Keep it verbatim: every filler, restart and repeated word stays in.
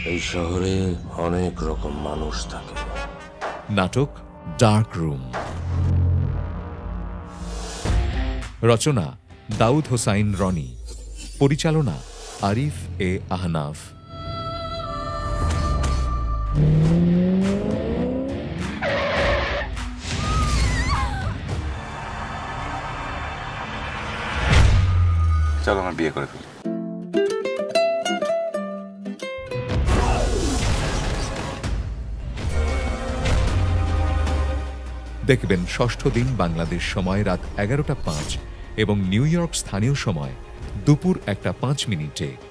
এই শহরে অনেক রকম মানুষ থাকে। নাটক ডার্ক রুম, রচনা দাউদ হোসাইন রনি, পরিচালনা আরিফ এ আহনাফ। চলো আমার বিয়ে করে ফেলি। দেখবেন ষষ্ঠ দিন বাংলাদেশ সময় রাত এগারোটা পাঁচ এবং নিউ ইয়র্ক স্থানীয় সময় দুপুর একটা পাঁচ মিনিটে।